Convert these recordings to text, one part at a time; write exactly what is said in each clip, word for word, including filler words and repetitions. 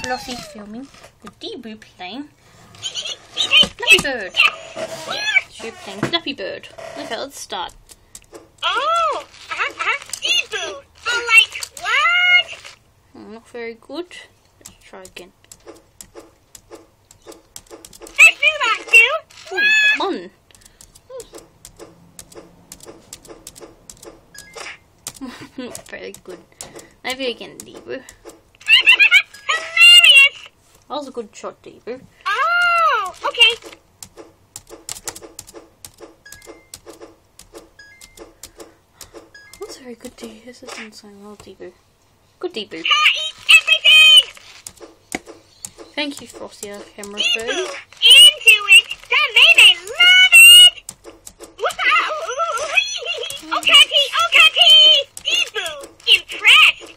Flossie filming, the Debu playing Flappy Bird. Yeah, she's playing Flappy Bird. Okay, let's start. Oh, uh, uh, Debu. Oh, like what? Oh, not very good. Let's try again. Let's do that, too. Ooh, come on. Not very good. Maybe again, Debu. Hilarious. That was a good shot, Debu. Oh, okay. That's very good, Debu. This isn't so well, Debu. Good, Debu. Cat eats everything. Thank you, Frosty, our camera Debu, bird. into it. That baby love it. Wow. Oh, Catty, oh, Catty. Debu, impressed.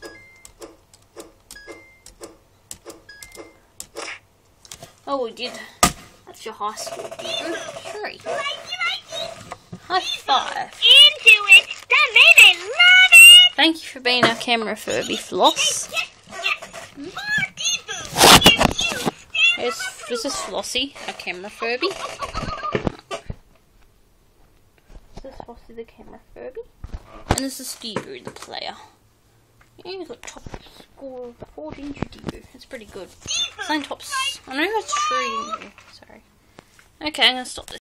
Oh, we did. That's your high score, Debu. Three. Likey, likey. High five. Into it. That baby love it. Thank you for being our camera Furby, Floss. Yes, yes. More Debu. You, you stand Here's, this is Flossie, our camera Furby. This is Flossie, the camera Furby. And this is Debu, the player. Yeah, he's got top score of fourteen to Debu. That's pretty good. Same tops. I know that's three. Sorry. Okay, I'm gonna stop this.